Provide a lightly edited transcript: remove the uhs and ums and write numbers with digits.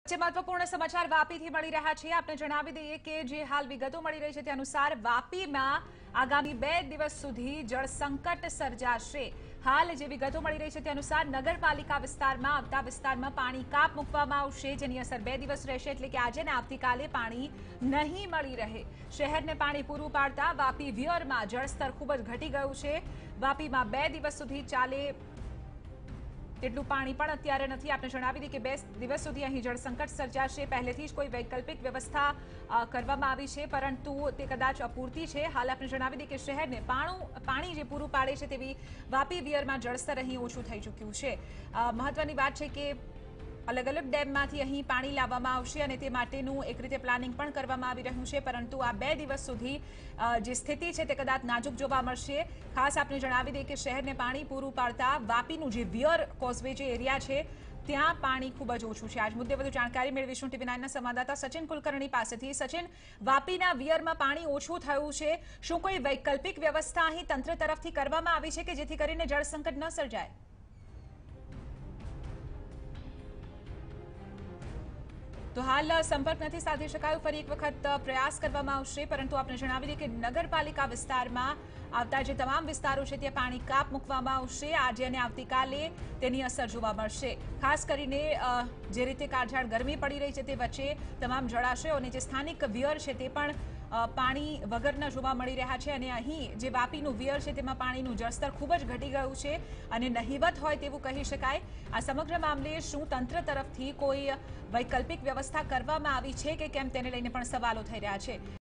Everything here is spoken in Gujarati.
महत्वपूर्ण समाचार वापीથી મળી રહ્યા છે। આપને જણાવી દઈએ કે જે હાલ વિગતો મળી રહી છે તે અનુસાર વાપીમાં આગામી 2 દિવસ સુધી જળ સંકટ સર્જાશે। હાલ જે વિગતો મળી રહી છે તે અનુસાર નગરપાલિકા વિસ્તારમાં આવતા વિસ્તારમાં પાણી કાપ મૂકવામાં આવશે, જેની અસર 2 દિવસ રહેશે, એટલે કે આજે ને આવતીકાલે પાણી નહીં મળી રહે। શહેરને પાણી પૂરું પાડતા વાપી વિયરમાં જળસ્તર ખૂબ જ ઘટી ગયું છે। વાપીમાં 2 દિવસ સુધી ચાલે તેટલું પાણી પણ અત્યારે નથી। આપણે જણાવી દઈએ કે 2 દિવસ સુધી અહીં જળ સંકટ સર્જાશે। પહેલેથી જ કોઈ વૈકલ્પિક વ્યવસ્થા કરવામાં આવી છે, પરંતુ તે કદાચ અપૂરતી છે। હાલ આપણે જણાવી દઈએ કે શહેરને પાણી જે પૂરું પાડે છે તેવી વાપી વિયરમાં જળસ્તર અહીં ઓછું થઈ ચૂક્યું છે। મહત્વની વાત છે કે અલગ અલગ ડેમમાંથી અહીં પાણી લાવવામાં આવશે અને તે માટેનું એક રીતે પ્લાનિંગ પણ કરવામાં આવી રહ્યું છે, પરંતુ આ 2 દિવસ સુધી જે સ્થિતિ છે તે કદાચ નાજુક જોવા મળશે। ખાસ આપણે જણાવી દઈએ કે શહેરને પાણી પૂરું પાડતા વાપીનું જે વિયર કોઝવે જે એરિયા છે ત્યાં પાણી ખૂબ જ ઓછું છે। આજ મુદ્દે વધુ જાણકારી મેળવીશું ટીવી 9ના સંવાદદાતા સચિન કુલકર્ણી પાસેથી। સચિન, વાપીના વિયરમાં પાણી ઓછું થયું છે, શું કોઈ વૈકલ્પિક વ્યવસ્થા અહીં તંત્ર તરફથી કરવામાં આવી છે કે જેથી કરીને જળ સંકટ ન સર્જાય? તો હાલ સંપર્ક નથી સાધી શકાયો, ફરી એક વખત પ્રયાસ કરવામાં આવશે, પરંતુ આપણે જણાવી દઈએ કે નગરપાલિકા વિસ્તારમાં આવતા જે તમામ વિસ્તારો છે ત્યાં પાણી કાપ મૂકવામાં આવશે। આજે અને આવતીકાલે તેની અસર જોવા મળશે। ખાસ કરીને જે રીતે કાળઝાળ ગરમી પડી રહી છે તે વચ્ચે તમામ જળાશયો અને જે સ્થાનિક વિયર છે તે પણ પાણી વગરના જોવા મળી રહ્યા છે અને અહીં જે વાપીનું વિયર છે તેમાં પાણીનું જળસ્તર ખૂબ જ ઘટી ગયું છે અને નહિવત હોય તેવું કહી શકાય। આ સમગ્ર મામલે શું તંત્ર તરફથી કોઈ વૈકલ્પિક વ્યવસ્થા કરવામાં આવી છે કે કેમ તેને લઈને પણ સવાલો થઈ રહ્યા છે।